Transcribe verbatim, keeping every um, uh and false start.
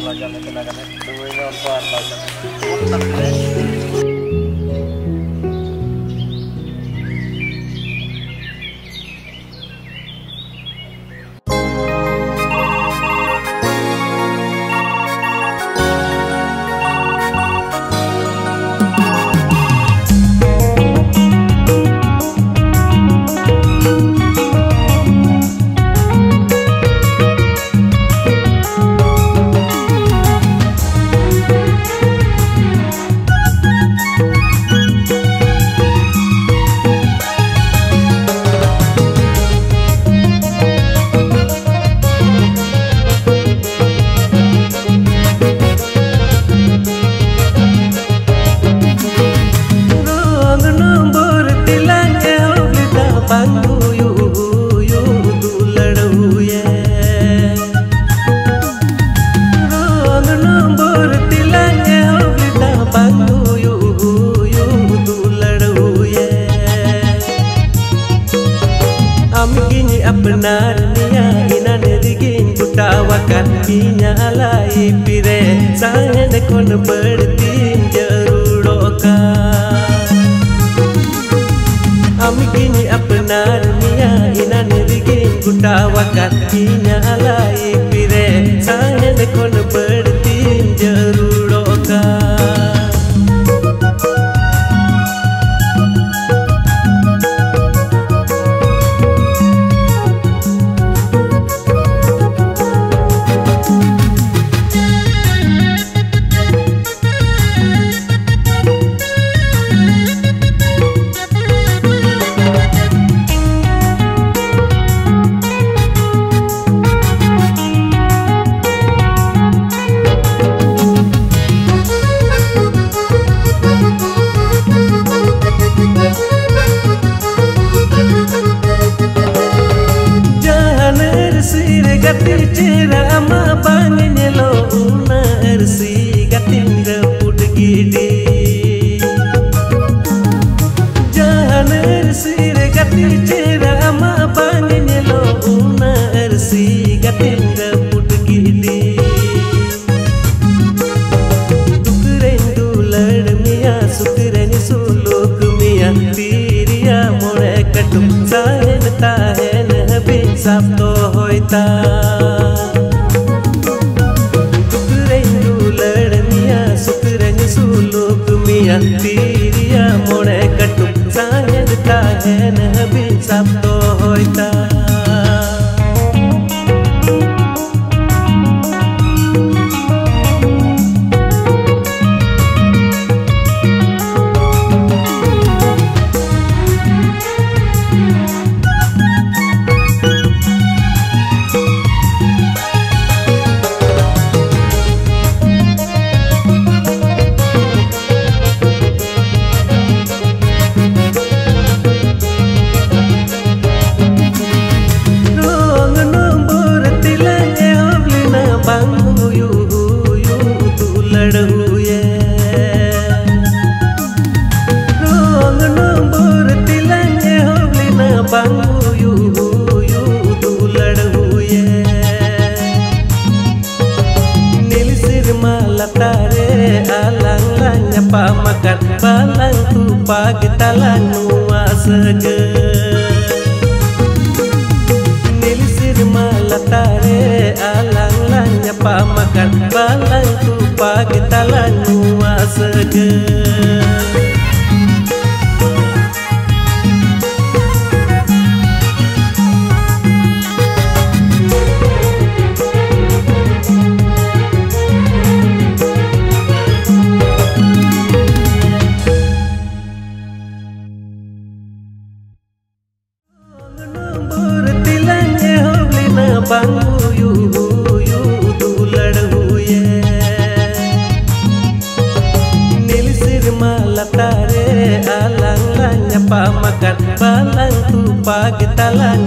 belajar tenaga dua ini orang belajar. Benar niya inanirigin kutawakan kinyalai pire sange dekon bertin jarudoka ami kini benar niya inanirigin kutawakan kinyalai pire sange dekon bertin jarudoka Gatin cera ama bangnya lo una ersi gatin reput gidi jangan ersi gatin cera ama bangnya lo una ersi gatin reput gidi tukren dular miya sukren suluk miya tiriya more katum sahen tahen bin sab to hoita tiriya mone katuk sangen tahen bin sab to hoita makan balang tu pagi talang nuas seger nilisir malatare alang lanya pa makan balang tu pagi talang nuas seger bangu yu yu dular huye nilisir malatare alang lanya pa makan balang tu pagi talang